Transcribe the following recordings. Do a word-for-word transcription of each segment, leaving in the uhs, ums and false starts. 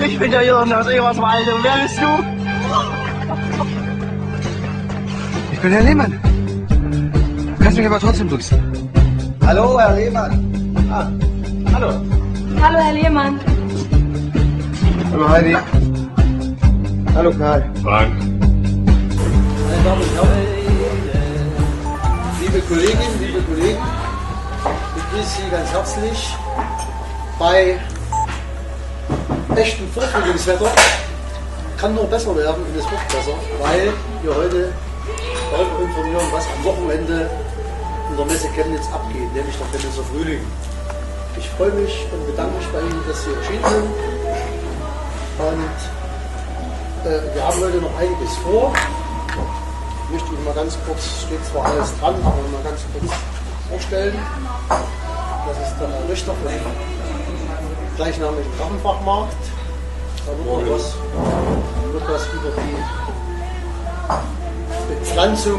Ich bin der Jürgen aus Eberswalde. Und wer bist du? Ich bin Herr Lehmann. Du kannst mich aber trotzdem duzen. Hallo, Herr Lehmann. Ah, hallo. Hallo, Herr Lehmann. Hallo Heidi. Hallo Karl. Frank. Meine Damen und Herren, liebe Kolleginnen, liebe Kollegen, ich begrüße Sie ganz herzlich bei echtem Vorfrühlingswetter. Kann nur besser werden und es wird besser, weil wir heute darüber informieren, was am Wochenende in der Messe Chemnitz abgeht, nämlich der Chemnitzer Frühling. Ich freue mich und bedanke mich bei Ihnen, dass Sie erschienen sind. Und äh, wir haben heute noch einiges vor. Ich möchte Ihnen mal ganz kurz, steht zwar alles dran, aber mal ganz kurz vorstellen. Das ist der Herr Richter vom gleichnamigen Drachenfachmarkt. Da wird noch was, wird was über die Bepflanzung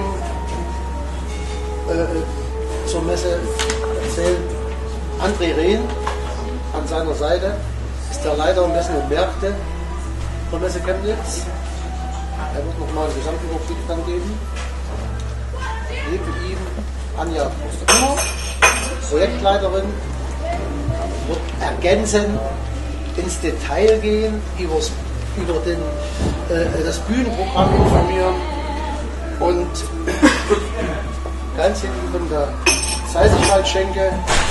äh, zur Messe erzählen. André Rehn an seiner Seite ist der Leiter Messen und Märkte der Messe Chemnitz. Er wird nochmal einen Gesamtüberblick dann geben. Neben ihm Anja Kummer, Projektleiterin, wird ergänzend ins Detail gehen, übers, über den, äh, das Bühnenprogramm informieren und ganz hinten von der Seisigwaldschenke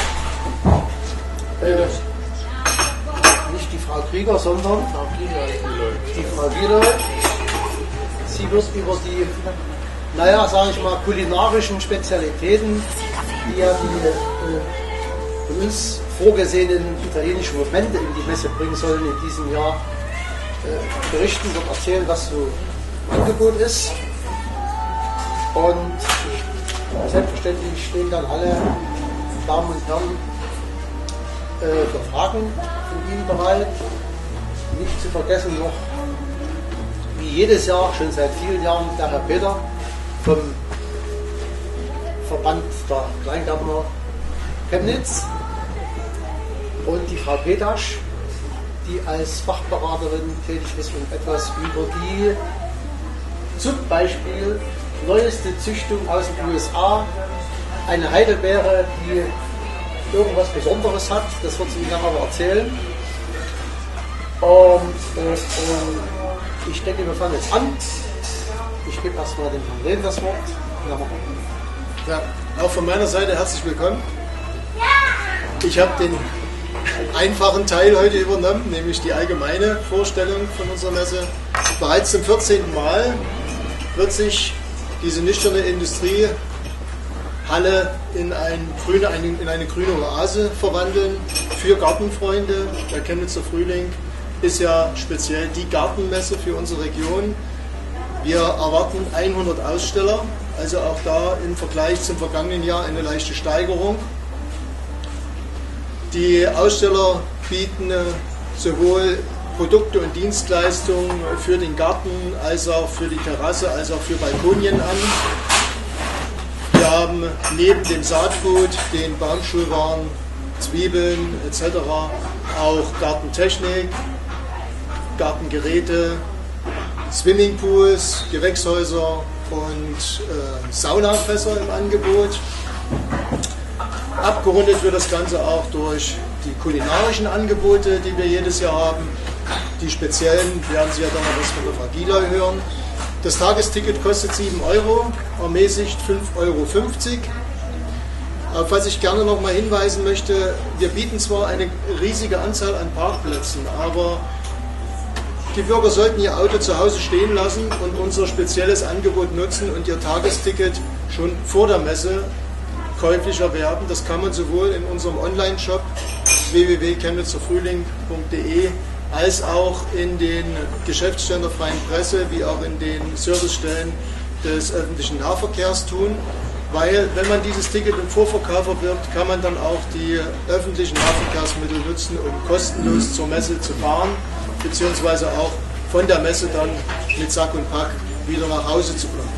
äh, nicht die Frau Krieger, sondern die Frau Giedel. Sie wird über die, naja, sage ich mal, kulinarischen Spezialitäten, die ja die äh, von uns vorgesehenen italienischen Momente in die Messe bringen sollen in diesem Jahr, äh, berichten, wird erzählen, was so im Angebot ist. Und selbstverständlich stehen dann alle Damen und Herren äh, für Fragen von Ihnen bereit. Nicht zu vergessen noch, wie jedes Jahr, schon seit vielen Jahren, der Herr Peter vom Verband der Kleingärtner Chemnitz und die Frau Petasch, die als Fachberaterin tätig ist und etwas über die zum Beispiel neueste Züchtung aus den U S A, eine Heidelbeere, die irgendwas Besonderes hat, das wird sie Ihnen aber erzählen. Und äh, äh, ich denke, wir fangen jetzt an. Ich gebe erstmal dem Herrn Rehn das Wort. Ja, auch von meiner Seite herzlich willkommen. Ich habe den einfachen Teil heute übernommen, nämlich die allgemeine Vorstellung von unserer Messe. Bereits zum vierzehnten Mal wird sich diese nüchterne Industriehalle in, ein grüne, in eine grüne Oase verwandeln für Gartenfreunde. Der Chemnitzer Frühling ist ja speziell die Gartenmesse für unsere Region. Wir erwarten hundert Aussteller, also auch da im Vergleich zum vergangenen Jahr eine leichte Steigerung. Die Aussteller bieten sowohl Produkte und Dienstleistungen für den Garten, als auch für die Terrasse, als auch für Balkonien an. Wir haben neben dem Saatgut, den Baumschulwaren, Zwiebeln et cetera auch Gartentechnik, Gartengeräte, Swimmingpools, Gewächshäuser und äh, Saunafässer im Angebot. Abgerundet wird das Ganze auch durch die kulinarischen Angebote, die wir jedes Jahr haben. Die speziellen werden Sie ja dann noch was von der Frau Gila hören. Das Tagesticket kostet sieben Euro, ermäßigt fünf Euro fünfzig. Auf was ich gerne noch mal hinweisen möchte, wir bieten zwar eine riesige Anzahl an Parkplätzen, aber die Bürger sollten ihr Auto zu Hause stehen lassen und unser spezielles Angebot nutzen und ihr Tagesticket schon vor der Messe käuflich erwerben. Das kann man sowohl in unserem Online-Shop w w w punkt chemnitzer frühling punkt de als auch in den Geschäftsstellen der Freien Presse wie auch in den Servicestellen des öffentlichen Nahverkehrs tun, weil wenn man dieses Ticket im Vorverkauf erwirbt, kann man dann auch die öffentlichen Nahverkehrsmittel nutzen, um kostenlos zur Messe zu fahren, beziehungsweise auch von der Messe dann mit Sack und Pack wieder nach Hause zu kommen.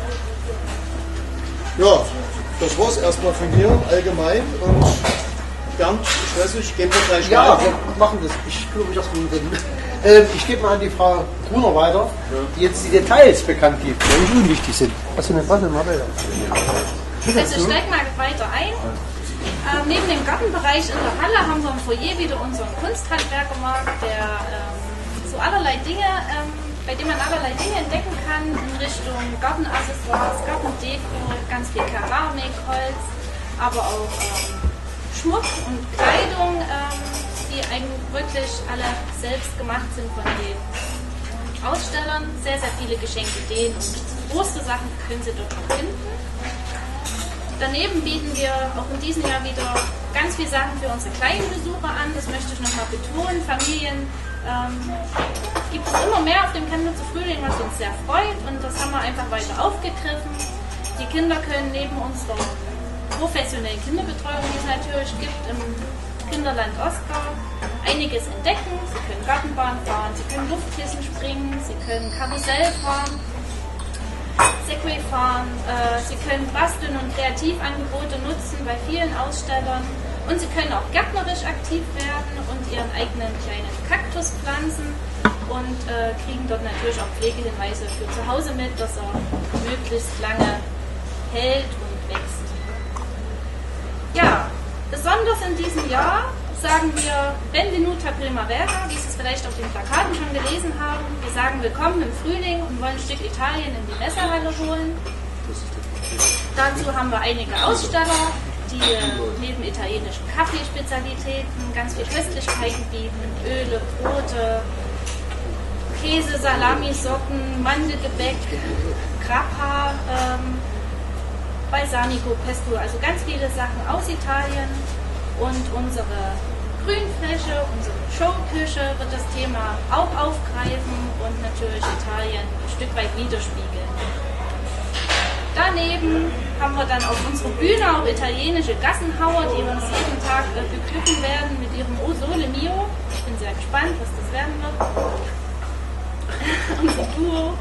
Ja, das war es erstmal von mir allgemein und Bernd, ich weiß nicht, gehen wir gleich Ja, weiter. wir machen das. Ich kümmere mich erst um den. Ähm, ich gebe mal an die Frau Gruner weiter, die jetzt die Details bekannt gibt, die nicht unwichtig sind. Hast du eine Warte mal weiter? Also ich steige mal weiter ein. Ähm, neben dem Gartenbereich in der Halle haben wir im Foyer wieder unseren Kunsthandwerkermarkt, der ähm, so allerlei Dinge, ähm, bei dem man allerlei Dinge entdecken kann in Richtung Gartenaccessoires, Gartendeko, ganz viel Keramik, Holz, aber auch ähm, Schmuck und Kleidung, ähm, die eigentlich wirklich alle selbst gemacht sind von den Ausstellern. Sehr, sehr viele Geschenkideen und große Sachen können Sie dort noch finden. Daneben bieten wir auch in diesem Jahr wieder ganz viele Sachen für unsere kleinen Besucher an. Das möchte ich nochmal betonen. Familien ähm, gibt es immer mehr auf dem Chemnitzer Frühling, was uns sehr freut. Und das haben wir einfach weiter aufgegriffen. Die Kinder können neben unserer professionellen Kinderbetreuung, die es natürlich gibt im Kinderland Oskar, einiges entdecken. Sie können Gartenbahn fahren, Sie können Luftkissen springen, Sie können Karussell fahren, Segway fahren, äh, Sie können Basteln und Kreativangebote nutzen bei vielen Ausstellern und Sie können auch gärtnerisch aktiv werden und Ihren eigenen kleinen Kaktus pflanzen und äh, kriegen dort natürlich auch Pflegehinweise für zu Hause mit, dass er möglichst lange hält und wächst. Ja, besonders in diesem Jahr sagen wir Benvenuta Primavera, wie Sie es vielleicht auf den Plakaten schon gelesen haben. Wir sagen Willkommen im Frühling und wollen ein Stück Italien in die Messerhalle holen. Dazu haben wir einige Aussteller, die neben italienischen Kaffeespezialitäten ganz viel Köstlichkeiten bieten. Öle, Brote, Käse, Salami, Socken, Mandelgebäck, Grappa, ähm, Balsamico, Pesto, also ganz viele Sachen aus Italien. Und unsere Grünfläche, unsere Showküche wird das Thema auch aufgreifen und natürlich Italien ein Stück weit widerspiegeln. Daneben haben wir dann auf unserer Bühne auch italienische Gassenhauer, die uns jeden Tag äh, beglücken werden mit ihrem O Sole Mio. Ich bin sehr gespannt, was das werden wird. Unser Duo.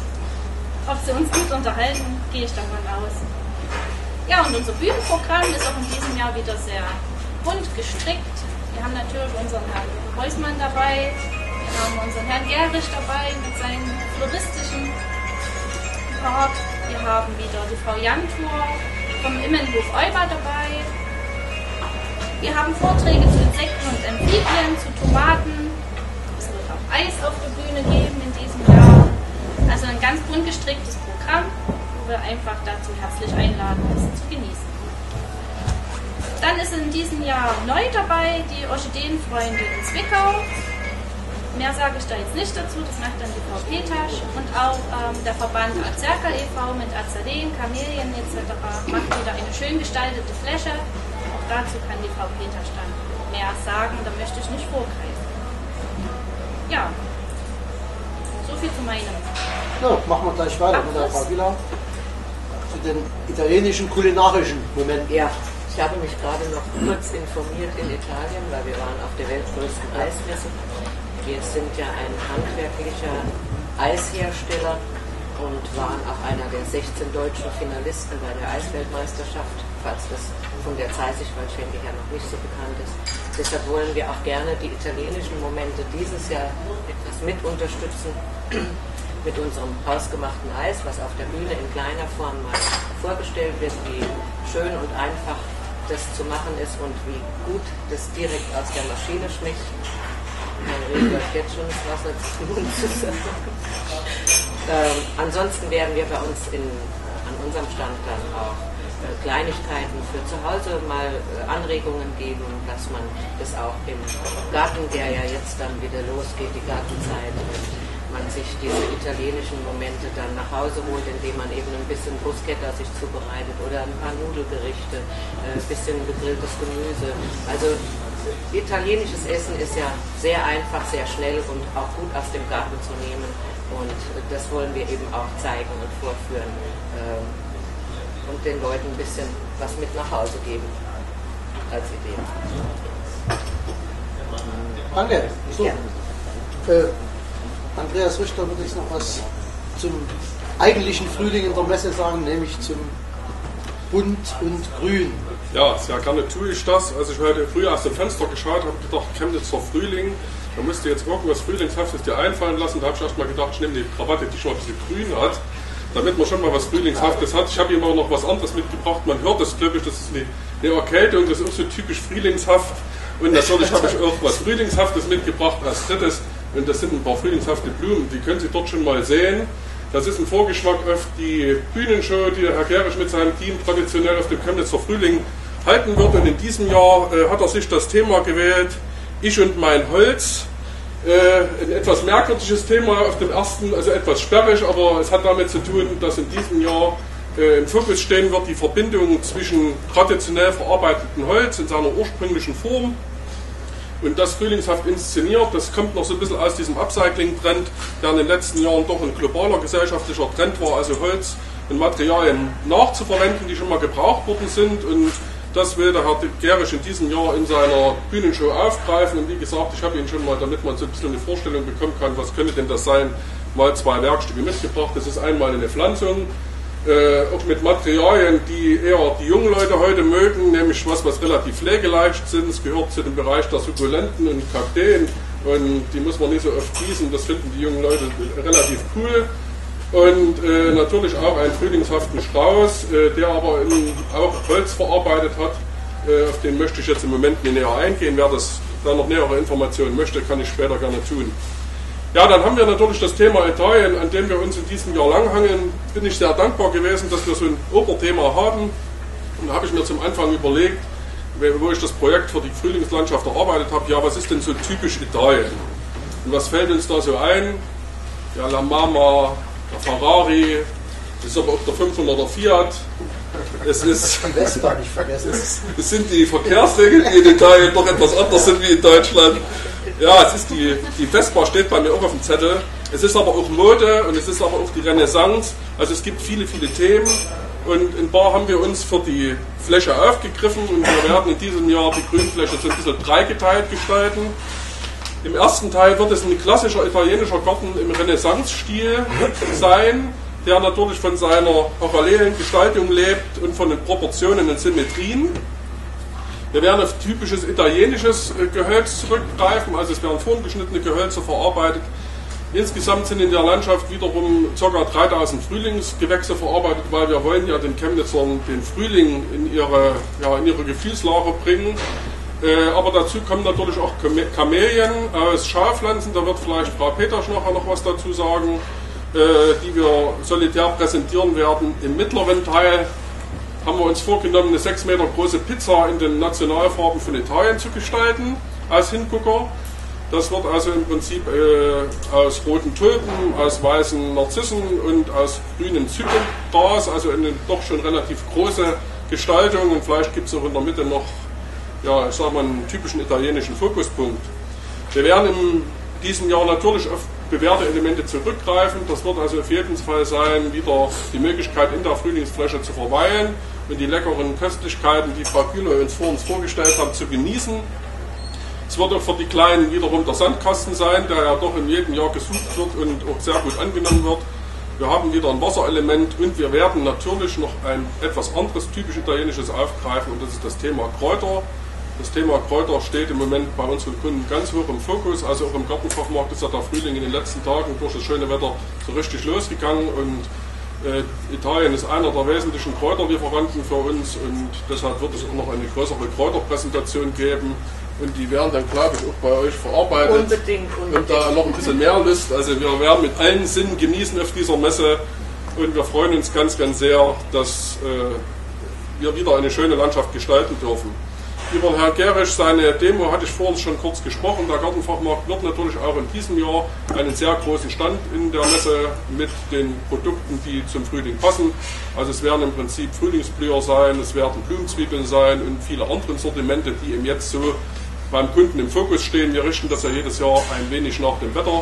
Ob sie uns gut unterhalten, gehe ich davon aus. Ja, und unser Bühnenprogramm ist auch in diesem Jahr wieder sehr bunt gestrickt. Wir haben natürlich unseren Herrn Reusmann dabei, wir haben unseren Herrn Gerrich dabei mit seinem floristischen Part. Wir haben wieder die Frau Jantur vom Immenhof Euber dabei. Wir haben Vorträge zu Insekten und Amphibien, zu Tomaten. Es wird auch Eis auf der Bühne geben in diesem Jahr. Also ein ganz bunt gestricktes Programm, wo wir einfach dazu herzlich einladen, es zu genießen. Dann ist in diesem Jahr neu dabei die Orchideenfreunde in Zwickau. Mehr sage ich da jetzt nicht dazu, das macht dann die Frau Petasch. Und auch ähm, der Verband Azerka e V mit Azaleen, Kamelien et cetera macht wieder eine schön gestaltete Fläche. Auch dazu kann die Frau Petasch dann mehr sagen, da möchte ich nicht vorgreifen. Ja, so viel zu meinem. Ja, machen wir gleich weiter mit der Frau Villa zu den italienischen kulinarischen Momenten. Ja. Ich habe mich gerade noch kurz informiert in Italien, weil wir waren auf der weltgrößten Eismesse. Wir sind ja ein handwerklicher Eishersteller und waren auch einer der sechzehn deutschen Finalisten bei der Eisweltmeisterschaft, falls das von der Zeisigwaldschenke her noch nicht so bekannt ist. Deshalb wollen wir auch gerne die italienischen Momente dieses Jahr etwas mit unterstützen mit unserem hausgemachten Eis, was auf der Bühne in kleiner Form mal vorgestellt wird, wie schön und einfach das zu machen ist und wie gut das direkt aus der Maschine schmeckt. Man riecht euch jetzt schon das Wasser zu Mund zusammen. ähm, ansonsten werden wir bei uns in, an unserem Stand dann auch äh, Kleinigkeiten für zu Hause mal äh, Anregungen geben, dass man das auch im Garten, der ja jetzt dann wieder losgeht, die Gartenzeit, man sich diese italienischen Momente dann nach Hause holt, indem man eben ein bisschen Bruschetta sich zubereitet oder ein paar Nudelgerichte, ein bisschen gegrilltes Gemüse. Also italienisches Essen ist ja sehr einfach, sehr schnell und auch gut aus dem Garten zu nehmen und das wollen wir eben auch zeigen und vorführen und den Leuten ein bisschen was mit nach Hause geben als Idee. Danke. So. Ja. Äh, Andreas Richter würde jetzt noch was zum eigentlichen Frühling in der Messe sagen, nämlich zum Bunt und Grün. Ja, sehr gerne tue ich das. Als ich heute früh aus dem Fenster geschaut habe, gedacht, Chemnitzer Frühling, da musste jetzt irgendwas Frühlingshaftes dir einfallen lassen. Da habe ich erst mal gedacht, ich nehme die Krawatte, die schon ein bisschen grün hat, damit man schon mal was Frühlingshaftes hat. Ich habe ihm auch noch was anderes mitgebracht. Man hört das, glaube ich, das ist eine, eine Erkältung, das ist auch so typisch frühlingshaft. Und natürlich habe ich auch was Frühlingshaftes mitgebracht als drittes. Und das sind ein paar frühlingshafte Blumen, die können Sie dort schon mal sehen. Das ist ein Vorgeschmack auf die Bühnenshow, die der Herr Gerisch mit seinem Team traditionell auf dem Chemnitzer Frühling halten wird. Und in diesem Jahr äh, hat er sich das Thema gewählt, Ich und mein Holz. Äh, ein etwas merkwürdiges Thema auf dem ersten, also etwas sperrig, aber es hat damit zu tun, dass in diesem Jahr äh, im Fokus stehen wird die Verbindung zwischen traditionell verarbeitetem Holz in seiner ursprünglichen Form und das frühlingshaft inszeniert. Das kommt noch so ein bisschen aus diesem Upcycling-Trend, der in den letzten Jahren doch ein globaler gesellschaftlicher Trend war, also Holz und Materialien nachzuverwenden, die schon mal gebraucht worden sind. Und das will der Herr Gerisch in diesem Jahr in seiner Bühnenshow aufgreifen. Und wie gesagt, ich habe ihn schon mal, damit man so ein bisschen eine Vorstellung bekommen kann, was könnte denn das sein, mal zwei Werkstücke mitgebracht. Das ist einmal eine Pflanzung, äh, auch mit Materialien, die eher die jungen Leute heute mögen, nämlich was, was relativ pflegeleicht sind. Es gehört zu dem Bereich der Sukkulenten und Kakteen und die muss man nicht so oft gießen. Das finden die jungen Leute relativ cool. Und äh, natürlich auch einen frühlingshaften Strauß, äh, der aber in, auch Holz verarbeitet hat. Äh, auf den möchte ich jetzt im Moment nicht näher eingehen. Wer das da noch nähere Informationen möchte, kann ich später gerne tun. Ja, dann haben wir natürlich das Thema Italien, an dem wir uns in diesem Jahr langhangeln. Bin ich sehr dankbar gewesen, dass wir so ein Oberthema haben. Und da habe ich mir zum Anfang überlegt, wo ich das Projekt für die Frühlingslandschaft erarbeitet habe, ja, was ist denn so typisch Italien? Und was fällt uns da so ein? Ja, La Mama, der Ferrari, das ist aber auch der fünfhunderter Fiat. Es ist, Vespa nicht vergessen. es sind die Verkehrsregeln, die in Italien doch etwas anders sind wie in Deutschland. Ja, es ist die, die Vespa steht bei mir auch auf dem Zettel. Es ist aber auch Mode und es ist aber auch die Renaissance. Also es gibt viele, viele Themen. Und in Bar haben wir uns für die Fläche aufgegriffen und wir werden in diesem Jahr die Grünfläche so ein bisschen dreigeteilt gestalten. Im ersten Teil wird es ein klassischer italienischer Garten im Renaissance-Stil sein, der natürlich von seiner parallelen Gestaltung lebt und von den Proportionen und Symmetrien. Wir werden auf typisches italienisches Gehölz zurückgreifen, also es werden vorgeschnittene Gehölze verarbeitet. Insgesamt sind in der Landschaft wiederum ca. dreitausend Frühlingsgewächse verarbeitet, weil wir wollen ja den Chemnitzern den Frühling in ihre, ja, in ihre Gefühlslage bringen. Äh, aber dazu kommen natürlich auch Kamelien aus Schaupflanzen, da wird vielleicht Frau Peters nachher noch was dazu sagen, äh, die wir solitär präsentieren werden. Im mittleren Teil haben wir uns vorgenommen, eine sechs Meter große Pizza in den Nationalfarben von Italien zu gestalten, als Hingucker. Das wird also im Prinzip äh, aus roten Tulpen, aus weißen Narzissen und aus grünen Zypern, also eine doch schon relativ große Gestaltung, und vielleicht gibt es auch in der Mitte noch, ja, ich sag mal, einen typischen italienischen Fokuspunkt. Wir werden in diesem Jahr natürlich auf bewährte Elemente zurückgreifen. Das wird also auf jeden Fall sein, wieder die Möglichkeit in der Frühlingsfläche zu verweilen und die leckeren Köstlichkeiten, die Frau Kühler uns vor uns vorgestellt hat, zu genießen. Es wird auch für die Kleinen wiederum der Sandkasten sein, der ja doch in jedem Jahr gesucht wird und auch sehr gut angenommen wird. Wir haben wieder ein Wasserelement und wir werden natürlich noch ein etwas anderes typisch italienisches aufgreifen, und das ist das Thema Kräuter. Das Thema Kräuter steht im Moment bei unseren Kunden ganz hoch im Fokus. Also auch im Gartenfachmarkt ist ja der Frühling in den letzten Tagen durch das schöne Wetter so richtig losgegangen, und äh, Italien ist einer der wesentlichen Kräuterlieferanten für uns, und deshalb wird es auch noch eine größere Kräuterpräsentation geben, und die werden dann, glaube ich, auch bei euch verarbeitet. Unbedingt, unbedingt. Und da noch ein bisschen mehr Lust. Also wir werden mit allen Sinnen genießen auf dieser Messe, und wir freuen uns ganz, ganz sehr, dass äh, wir wieder eine schöne Landschaft gestalten dürfen. Über Herrn Gerisch, seine Demo hatte ich vorhin schon kurz gesprochen. Der Gartenfachmarkt wird natürlich auch in diesem Jahr einen sehr großen Stand in der Messe mit den Produkten, die zum Frühling passen. Also es werden im Prinzip Frühlingsblüher sein, es werden Blumenzwiebeln sein und viele andere Sortimente, die eben jetzt so beim Kunden im Fokus stehen. Wir richten das ja jedes Jahr ein wenig nach dem Wetter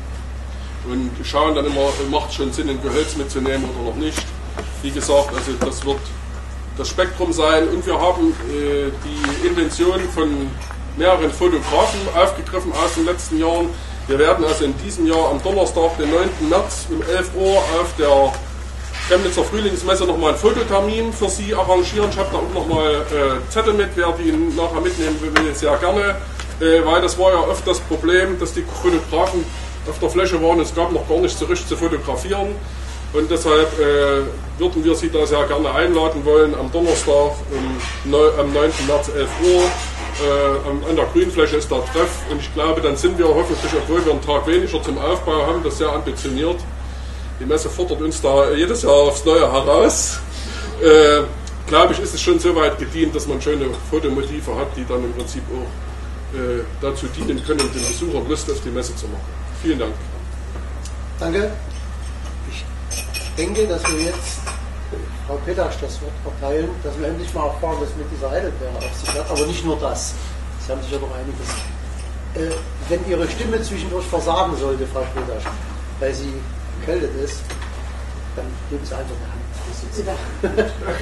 und schauen dann immer, macht es schon Sinn, ein Gehölz mitzunehmen oder noch nicht. Wie gesagt, also das wird das Spektrum sein, und wir haben äh, die Intention von mehreren Fotografen aufgegriffen aus den letzten Jahren. Wir werden also in diesem Jahr am Donnerstag, den neunten März um elf Uhr auf der Chemnitzer Frühlingsmesse nochmal einen Fototermin für Sie arrangieren. Ich habe da auch nochmal äh, Zettel mit, wer die nachher mitnehmen will, sehr gerne. Äh, weil das war ja oft das Problem, dass die Fotografen auf der Fläche waren, es gab noch gar nicht so richtig zu fotografieren. Und deshalb äh, würden wir Sie da sehr gerne einladen wollen am Donnerstag um, am neunten März elf Uhr. Äh, an der Grünfläche ist der Treff und ich glaube, dann sind wir hoffentlich, obwohl wir einen Tag weniger zum Aufbau haben, das sehr ambitioniert. Die Messe fordert uns da jedes Jahr aufs Neue heraus. Äh, glaube ich, ist es schon so weit gedient, dass man schöne Fotomotive hat, die dann im Prinzip auch äh, dazu dienen können, den Besuchern Lust auf die Messe zu machen. Vielen Dank. Danke. Ich denke, dass wir jetzt Frau Petasch das Wort verteilen, dass wir endlich mal erfahren, was mit dieser Heidelbeere auf sich hat. Aber nicht nur das. Sie haben sicher noch einiges. Äh, wenn Ihre Stimme zwischendurch versagen sollte, Frau Petasch, weil sie erkältet ist, dann geben Sie einfach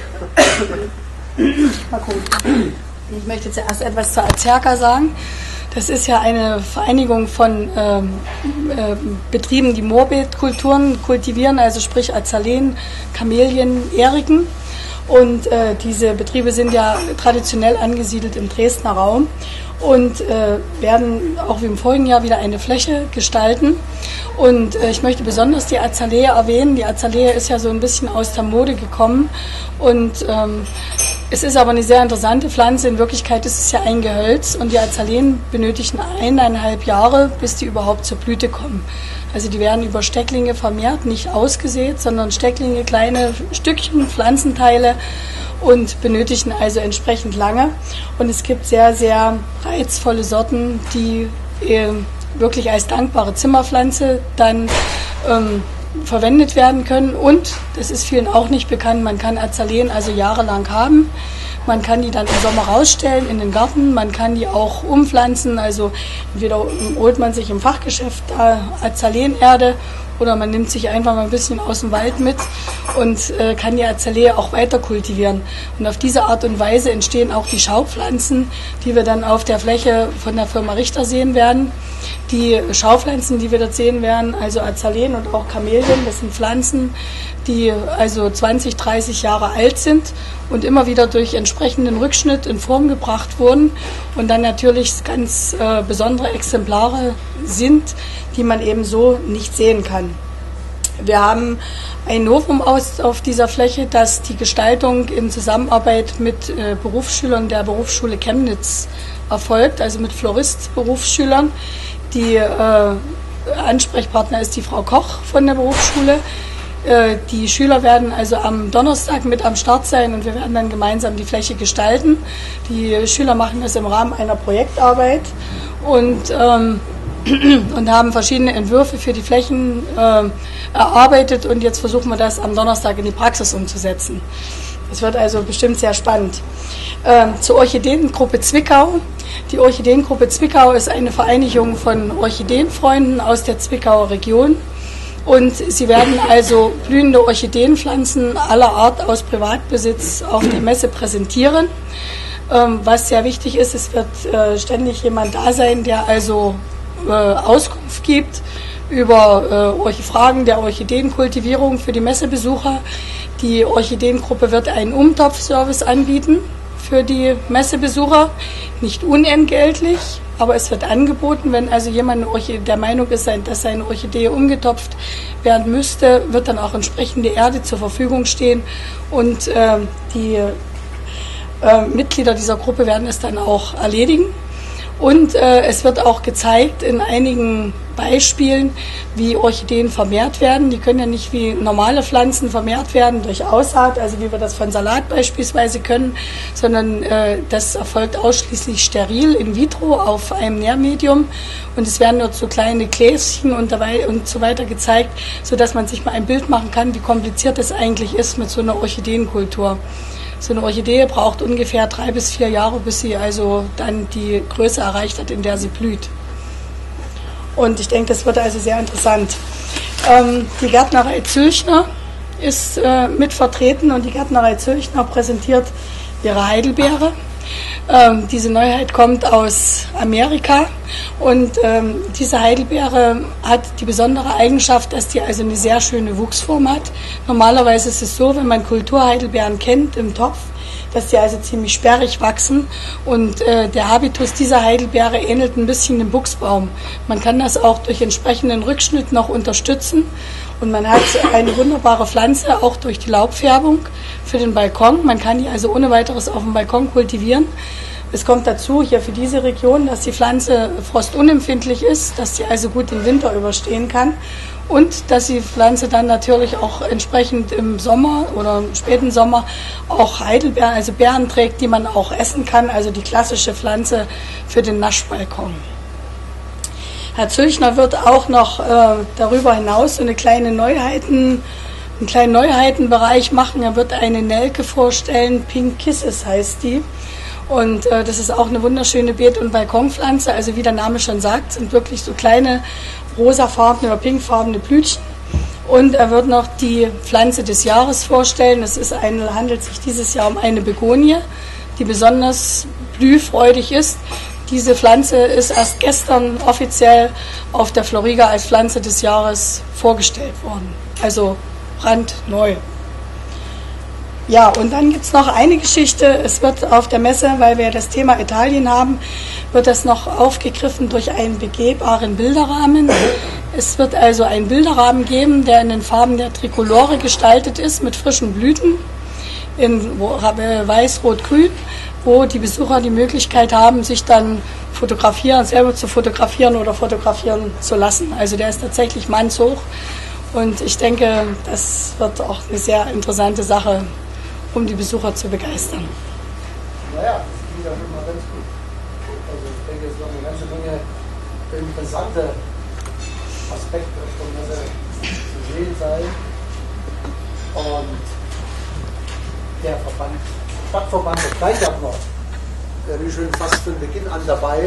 eine Hand. Mal gucken. Ich möchte zuerst etwas zur Azerka sagen. Das ist ja eine Vereinigung von ähm, äh, Betrieben, die Moorbeetkulturen kultivieren, also sprich Azaleen, Kamelien, Eriken. Und äh, diese Betriebe sind ja traditionell angesiedelt im Dresdner Raum und äh, werden auch wie im vorigen Jahr wieder eine Fläche gestalten. Und äh, ich möchte besonders die Azalee erwähnen. Die Azalee ist ja so ein bisschen aus der Mode gekommen und ähm, es ist aber eine sehr interessante Pflanze. In Wirklichkeit ist es ja ein Gehölz und die Azaleen benötigen eineinhalb Jahre, bis die überhaupt zur Blüte kommen. Also die werden über Stecklinge vermehrt, nicht ausgesät, sondern Stecklinge, kleine Stückchen, Pflanzenteile und benötigen also entsprechend lange. Und es gibt sehr, sehr reizvolle Sorten, die äh, wirklich als dankbare Zimmerpflanze dann ähm, verwendet werden können. Und, das ist vielen auch nicht bekannt, man kann Azaleen also jahrelang haben. Man kann die dann im Sommer rausstellen in den Garten, man kann die auch umpflanzen, also entweder holt man sich im Fachgeschäft da Azaleenerde oder man nimmt sich einfach mal ein bisschen aus dem Wald mit und äh, kann die Azalee auch weiter kultivieren. Und auf diese Art und Weise entstehen auch die Schaupflanzen, die wir dann auf der Fläche von der Firma Richter sehen werden. Die Schaupflanzen, die wir dort sehen werden, also Azaleen und auch Kamelien, das sind Pflanzen, die also zwanzig, dreißig Jahre alt sind und immer wieder durch entsprechenden Rückschnitt in Form gebracht wurden und dann natürlich ganz äh, besondere Exemplare sind, die man eben so nicht sehen kann. Wir haben ein Novum aus, auf dieser Fläche, dass die Gestaltung in Zusammenarbeit mit äh, Berufsschülern der Berufsschule Chemnitz erfolgt, also mit Florist-Berufsschülern. Die äh, Ansprechpartner ist die Frau Koch von der Berufsschule. Äh, die Schüler werden also am Donnerstag mit am Start sein und wir werden dann gemeinsam die Fläche gestalten. Die Schüler machen das im Rahmen einer Projektarbeit und ähm, und haben verschiedene Entwürfe für die Flächen äh, erarbeitet und jetzt versuchen wir das am Donnerstag in die Praxis umzusetzen. Das wird also bestimmt sehr spannend. Ähm, zur Orchideengruppe Zwickau. Die Orchideengruppe Zwickau ist eine Vereinigung von Orchideenfreunden aus der Zwickauer Region und sie werden also blühende Orchideenpflanzen aller Art aus Privatbesitz auf der Messe präsentieren. Ähm, was sehr wichtig ist, es wird äh, ständig jemand da sein, der also Auskunft gibt über äh, Fragen der Orchideenkultivierung für die Messebesucher. Die Orchideengruppe wird einen Umtopfservice anbieten für die Messebesucher, nicht unentgeltlich, aber es wird angeboten, wenn also jemand der Meinung ist, dass seine Orchidee umgetopft werden müsste, wird dann auch entsprechende Erde zur Verfügung stehen und äh, die äh, Mitglieder dieser Gruppe werden es dann auch erledigen. Und äh, es wird auch gezeigt in einigen Beispielen, wie Orchideen vermehrt werden. Die können ja nicht wie normale Pflanzen vermehrt werden durch Aussaat, also wie wir das von Salat beispielsweise können, sondern äh, das erfolgt ausschließlich steril in vitro auf einem Nährmedium. Und es werden dort so kleine Gläschen und, dabei und so weiter gezeigt, sodass man sich mal ein Bild machen kann, wie kompliziert es eigentlich ist mit so einer Orchideenkultur. So eine Orchidee braucht ungefähr drei bis vier Jahre, bis sie also dann die Größe erreicht hat, in der sie blüht. Und ich denke, das wird also sehr interessant. Ähm, die Gärtnerei Zülchner ist äh, mit vertreten und die Gärtnerei Zülchner präsentiert ihre Heidelbeere. Ähm, diese Neuheit kommt aus Amerika Und ähm, diese Heidelbeere hat die besondere Eigenschaft, dass die also eine sehr schöne Wuchsform hat. Normalerweise ist es so, wenn man Kulturheidelbeeren kennt im Topf, dass die also ziemlich sperrig wachsen und äh, der Habitus dieser Heidelbeere ähnelt ein bisschen dem Buchsbaum. Man kann das auch durch entsprechenden Rückschnitt noch unterstützen und man hat eine wunderbare Pflanze, auch durch die Laubfärbung für den Balkon. Man kann die also ohne weiteres auf dem Balkon kultivieren. Es kommt dazu hier für diese Region, dass die Pflanze frostunempfindlich ist, dass sie also gut den Winter überstehen kann und dass die Pflanze dann natürlich auch entsprechend im Sommer oder im späten Sommer auch Heidelbeeren, also Beeren trägt, die man auch essen kann, also die klassische Pflanze für den Naschbalkon. Herr Zülchner wird auch noch äh, darüber hinaus so eine kleine Neuheiten, einen kleinen Neuheitenbereich machen. Er wird eine Nelke vorstellen, Pink Kisses heißt die. Und äh, das ist auch eine wunderschöne Beet- und Balkonpflanze. Also wie der Name schon sagt, sind wirklich so kleine rosafarbene oder pinkfarbene Blütchen. Und er wird noch die Pflanze des Jahres vorstellen. Es ist eine, handelt sich dieses Jahr um eine Begonie, die besonders blühfreudig ist. Diese Pflanze ist erst gestern offiziell auf der Floriga als Pflanze des Jahres vorgestellt worden. Also brandneu. Ja, und dann gibt es noch eine Geschichte. Es wird auf der Messe, weil wir das Thema Italien haben, wird das noch aufgegriffen durch einen begehbaren Bilderrahmen. Es wird also einen Bilderrahmen geben, der in den Farben der Trikolore gestaltet ist, mit frischen Blüten, in weiß, rot, grün, wo die Besucher die Möglichkeit haben, sich dann fotografieren, selber zu fotografieren oder fotografieren zu lassen. Also der ist tatsächlich mannshoch und ich denke, das wird auch eine sehr interessante Sache, um die Besucher zu begeistern. Naja, das klingt ja schon mal ganz gut. Also ich denke, es wird eine ganze Menge interessante Aspekte auf der Messe zu sehen sein. Und der Verband, Stadtverband der Kleingärtner, der ist schon fast von Beginn an dabei.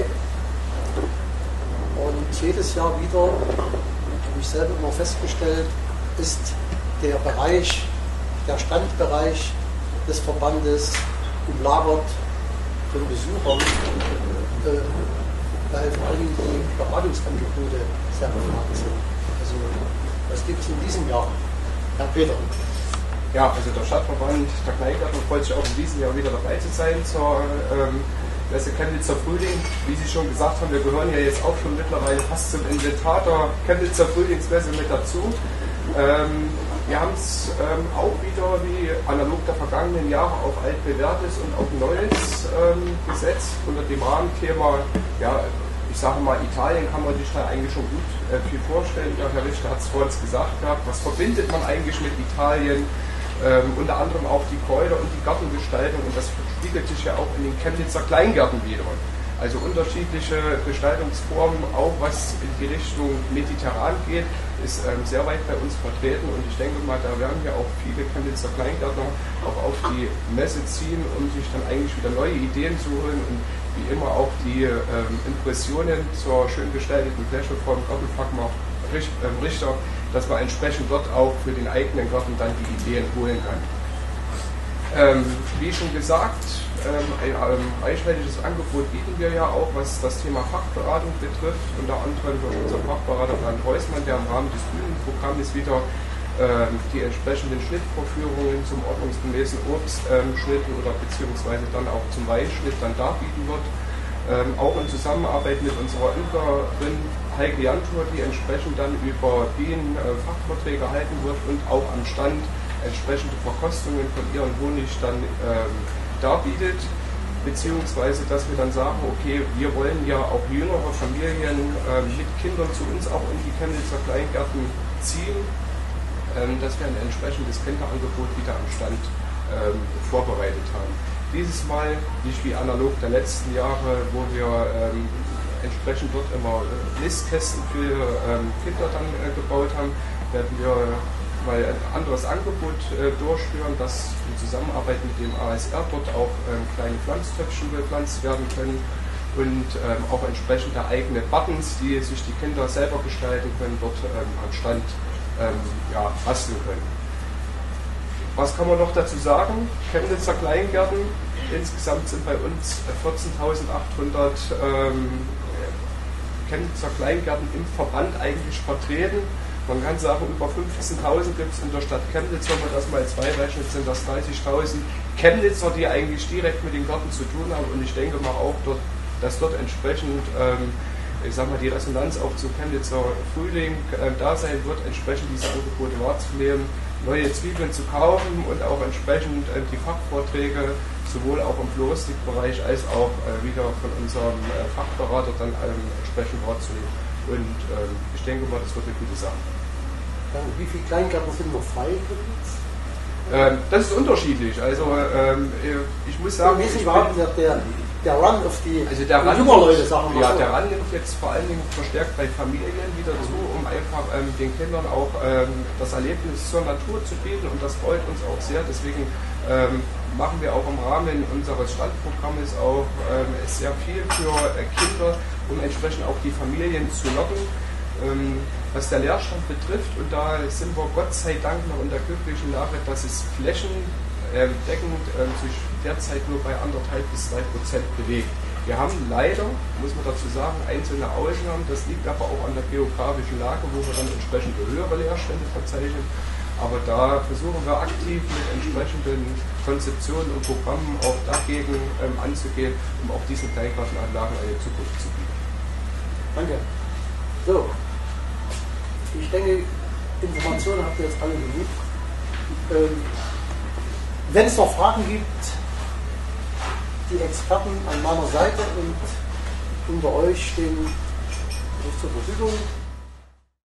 Und jedes Jahr wieder, habe ich selber immer festgestellt, ist der Bereich, der Standbereich des Verbandes umlagert von Besuchern, äh, weil vor allem die Beratungsangebote sehr gefragt sind. Also, was gibt es in diesem Jahr? Herr Peter. Ja, also der Stadtverband der Kleingärtner freut sich auch in diesem Jahr wieder dabei zu sein zur ähm, Messe Chemnitzer Frühling. Wie Sie schon gesagt haben, wir gehören ja jetzt auch schon mittlerweile fast zum Inventar der Chemnitzer Frühlingsmesse mit dazu. Ähm, Wir haben es ähm, auch wieder wie analog der vergangenen Jahre auf altbewährtes und auf Neues ähm, gesetzt unter dem Rahmenthema, ja, ich sage mal, Italien kann man sich da eigentlich schon gut äh, viel vorstellen. Der Herr Richter hat es vorhin gesagt gehabt, was verbindet man eigentlich mit Italien? Ähm, unter anderem auch die Kräuter und die Gartengestaltung und das spiegelt sich ja auch in den Chemnitzer Kleingärten wieder. Also unterschiedliche Gestaltungsformen, auch was in die Richtung mediterran geht, ist ähm, sehr weit bei uns vertreten und ich denke mal, da werden ja auch viele Chemnitzer Kleingärtner auch auf die Messe ziehen, um sich dann eigentlich wieder neue Ideen zu holen und wie immer auch die ähm, Impressionen zur schön gestalteten Fläche vom Gartenfachmann Richter, dass man entsprechend dort auch für den eigenen Garten dann die Ideen holen kann. Ähm, wie schon gesagt, ähm, ein ähm, reichhaltiges Angebot bieten wir ja auch, was das Thema Fachberatung betrifft. Unter anderem durch unser Fachberater Bernd Reusmann, der im Rahmen des Bühnenprogramms wieder ähm, die entsprechenden Schnittvorführungen zum ordnungsgemäßen Obstschnitt ähm, oder beziehungsweise dann auch zum Weinschnitt dann darbieten wird. Ähm, auch in Zusammenarbeit mit unserer Imkerin Heike Jantur, die entsprechend dann über Bienen äh, Fachvorträge halten wird und auch am Stand entsprechende Verkostungen von ihrem Honig dann ähm, darbietet, beziehungsweise dass wir dann sagen, okay, wir wollen ja auch jüngere Familien äh, mit Kindern zu uns auch in die Chemnitzer Kleingärten ziehen, ähm, dass wir ein entsprechendes Kinderangebot wieder am Stand ähm, vorbereitet haben. Dieses Mal nicht wie analog der letzten Jahre, wo wir ähm, entsprechend dort immer äh, Nistkästen für ähm, Kinder dann äh, gebaut haben, werden wir mal ein anderes Angebot äh, durchführen, dass in Zusammenarbeit mit dem A S R dort auch ähm, kleine Pflanztöpfchen gepflanzt werden können und ähm, auch entsprechende eigene Buttons, die sich die Kinder selber gestalten können, dort ähm, am Stand ähm, ja, basteln können. Was kann man noch dazu sagen? Chemnitzer Kleingärten, insgesamt sind bei uns vierzehntausendachthundert ähm, Chemnitzer Kleingärten im Verband eigentlich vertreten. Man kann sagen, über fünfzehntausend gibt es in der Stadt Chemnitz, wenn man das mal zwei rechnet, sind das dreißigtausend Chemnitzer, die eigentlich direkt mit den Gärten zu tun haben. Und ich denke mal auch, dort, dass dort entsprechend, ähm, ich sag mal, die Resonanz auch zu Chemnitzer Frühling äh, da sein wird, entsprechend diese Angebote wahrzunehmen, neue Zwiebeln zu kaufen und auch entsprechend äh, die Fachvorträge sowohl auch im Floristikbereich als auch äh, wieder von unserem äh, Fachberater dann ähm, entsprechend wahrzunehmen. Und ähm, ich denke mal, das wird eine gute Sache. Wie viele Kleingärten sind noch frei? Ähm, das ist unterschiedlich. Also ähm, ich muss sagen, wie ist ich überhaupt bin, der, der Run auf die also der Run, jungen Leute, sagen wir ja, so. der Run nimmt jetzt vor allen Dingen verstärkt bei Familien wieder zu, um einfach ähm, den Kindern auch ähm, das Erlebnis zur Natur zu bieten, und das freut uns auch sehr. Deswegen ähm, machen wir auch im Rahmen unseres Standprogrammes auch ähm, sehr viel für äh, Kinder, um entsprechend auch die Familien zu locken. Ähm, was der Leerstand betrifft, und da sind wir Gott sei Dank noch in der glücklichen Lage, dass es flächendeckend ähm, sich derzeit nur bei anderthalb bis zwei Prozent bewegt. Wir haben leider, muss man dazu sagen, einzelne Ausnahmen, das liegt aber auch an der geografischen Lage, wo wir dann entsprechende höhere Leerstände verzeichnen. Aber da versuchen wir aktiv mit entsprechenden Konzeptionen und Programmen auch dagegen ähm, anzugehen, um auch diesen Kleingartenanlagen eine Zukunft zu bieten. Danke. So, ich denke, Informationen habt ihr jetzt alle genug. Ähm, wenn es noch Fragen gibt, die Experten an meiner Seite und unter euch stehen zur Verfügung.